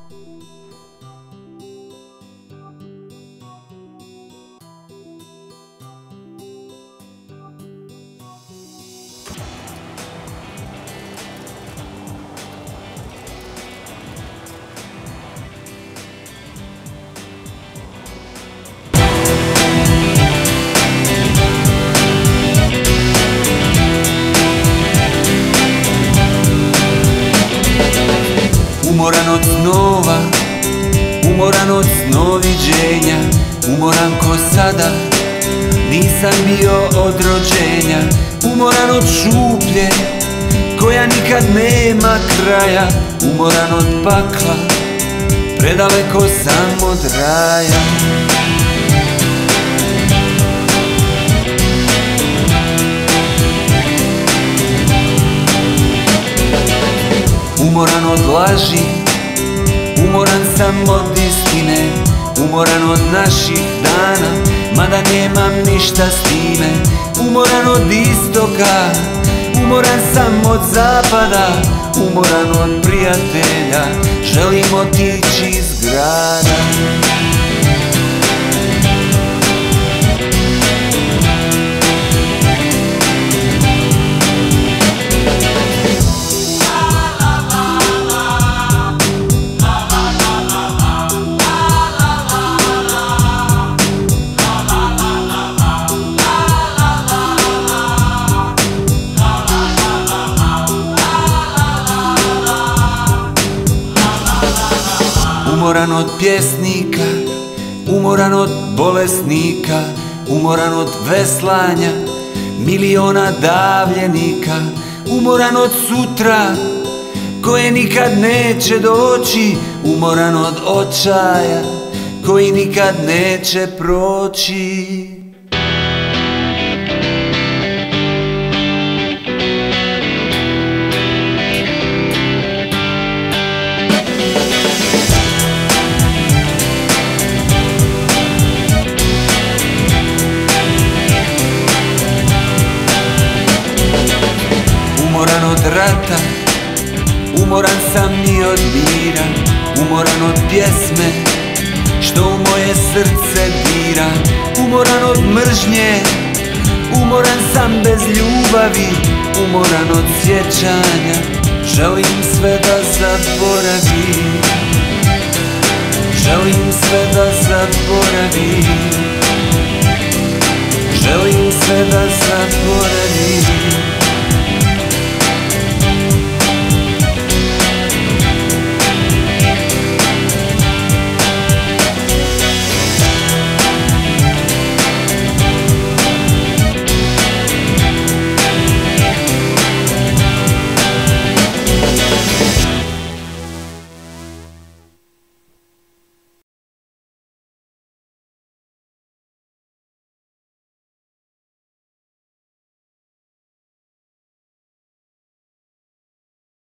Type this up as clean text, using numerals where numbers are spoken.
Umoran od snova, umoran od snoviđenja, umoran ko sada, nisam bio od rođenja. Umoran od šuplje, koja nikad nema kraja, umoran od pakla, predaleko sam od raja. Umoran od laži, umoran sam od istine, umoran od naših dana, mada nemam ništa s time. Umoran od istoka, umoran sam od zapada, umoran od prijatelja, želim otići iz grada. Umoran od pjesnika, umoran od bolesnika, umoran od veslanja, miliona davljenika. Umoran od sutra, koje nikad neće doći, umoran od očaja, koji nikad neće proći. Umoran od rata, umoran sam i od mira, umoran od pjesme, što u moje srce dira. Umoran od mržnje, umoran sam bez ljubavi, umoran od sjećanja, želim sve da zaboravim. Želim sve da zaboravim. Želim sve da zaboravim.